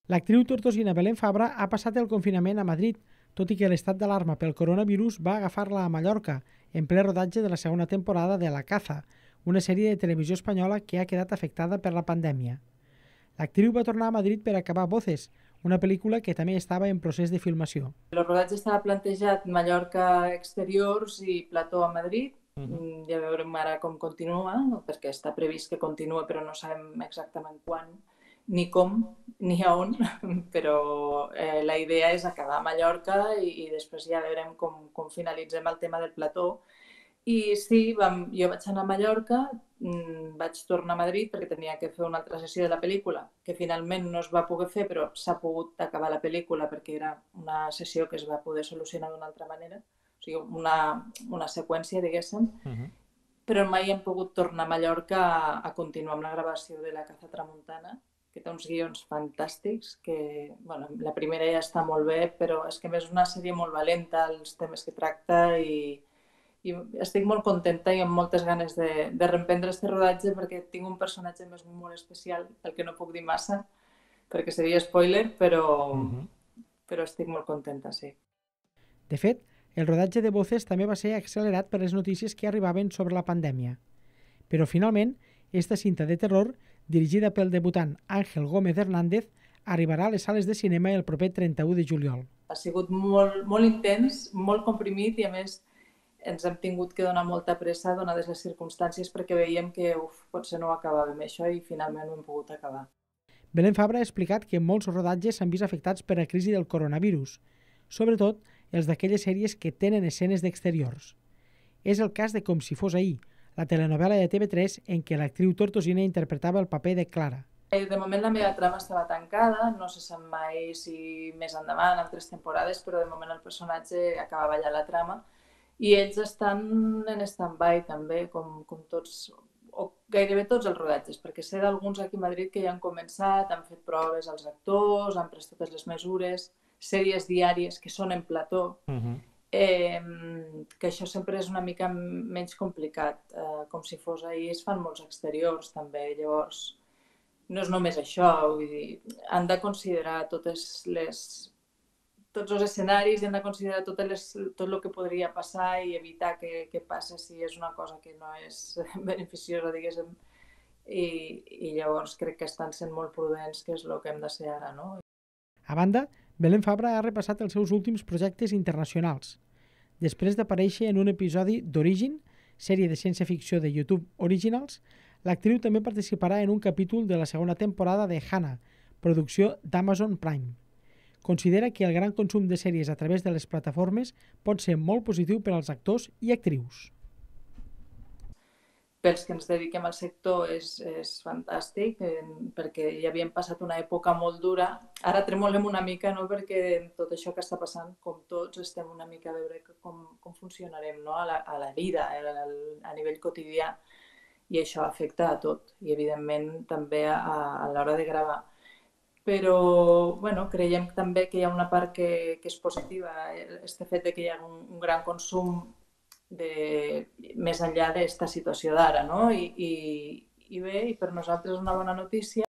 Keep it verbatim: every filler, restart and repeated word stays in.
L'actriu tortosina Belén Fabra ha passat el confinament a Madrid, tot i que l'estat d'alarma pel coronavirus va agafar-la a Mallorca, en ple rodatge de la segona temporada de La Caza, una sèrie de televisió espanyola que ha quedat afectada per la pandèmia. L'actriu va tornar a Madrid per acabar Voces, una pel·lícula que també estava en procés de filmació. El rodatge estava plantejat Mallorca exteriors i plató a Madrid. Uh -huh. Ja veurem ara com continua, perquè està previst que continua, però no sabem exactament quan, ni com, ni a on, però eh, la idea és acabar a Mallorca i, i després ja veurem com, com finalitzem el tema del plató. I sí, vam, jo vaig anar a Mallorca, mmm, vaig tornar a Madrid perquè tenia que fer una altra sessió de la pel·lícula, que finalment no es va poder fer, però s'ha pogut acabar la pel·lícula perquè era una sessió que es va poder solucionar d'una altra manera, o sigui, una, una seqüència, diguéssim, uh -huh. Però mai hem pogut tornar a Mallorca a, a continuar amb la gravació de La Caza Tramuntana, que té uns guions fantàstics, que bueno, la primera ja està molt bé, però és que és una sèrie molt valenta, els temes que tracta, i i estic molt contenta i amb moltes ganes de, de reemprendre este rodatge perquè tinc un personatge més molt especial, el que no puc dir massa, perquè seria spoiler, però, uh -huh. però estic molt contenta, sí. De fet, el rodatge de Voces també va ser accelerat per les notícies que arribaven sobre la pandèmia. Però finalment, esta cinta de terror, dirigida pel debutant Ángel Gómez Hernández, arribarà a les sales de cinema el proper trenta-u de juliol. Ha sigut molt, molt intens, molt comprimit i a més ens hem tingut que donar molta pressa donades les circumstàncies perquè veiem que uf, potser no ho acabàvem això i finalment ho hem pogut acabar. Belén Fabra ha explicat que molts rodatges s'han vist afectats per la crisi del coronavirus, sobretot els d'aquelles sèries que tenen escenes d'exteriors. És el cas de Com si fos ahir, la telenovela de T V tres en què l'actriu tortosina interpretava el paper de Clara. De moment la meva trama estava tancada, no se sap mai si més endavant, altres temporades, però de moment el personatge acabava allà la trama. I ells estan en stand-by també, com, com tots, o gairebé tots els rodatges, perquè sé d'alguns aquí a Madrid que ja han començat, han fet proves als actors, han pres totes les mesures, sèries diàries que són en plató, uh -huh. eh, que això sempre és una mica menys complicat. Eh, com si fos ahir, es fan molts exteriors també, llavors no és només això, vull dir, han de considerar totes les... tots els escenaris i han de considerar tot, les, tot el que podria passar i evitar que, que passi si és una cosa que no és beneficiosa, diguéssim. I, i llavors crec que estan sent molt prudents, que és el que hem de ser ara, no? A banda, Belén Fabra ha repassat els seus últims projectes internacionals. Després d'aparèixer en un episodi d'Origin, sèrie de ciència-ficció de YouTube Originals, l'actriu també participarà en un capítol de la segona temporada de Hannah, producció d'Amazon Prime. Considera que el gran consum de sèries a través de les plataformes pot ser molt positiu per als actors i actrius. Pels que ens dediquem al sector és, és fantàstic, eh, perquè ja havíem passat una època molt dura. Ara tremolem una mica, no?, perquè tot això que està passant, com tots, estem una mica a veure com, com funcionarem, no?, a, la, a la vida, a, a nivell quotidià, i això afecta a tot, i evidentment també a, a l'hora de gravar. Però bueno, creiem també que hi ha una part que, que és positiva, este fet de que hi ha un, un gran consum de, més enllà d'esta situació d'ara, no? I, i, i bé, i per nosaltres és una bona notícia.